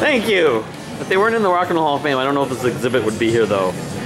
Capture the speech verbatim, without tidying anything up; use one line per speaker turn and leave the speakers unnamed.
Thank you! If they weren't in the Rock and Roll Hall of Fame, I don't know if this exhibit would be here though.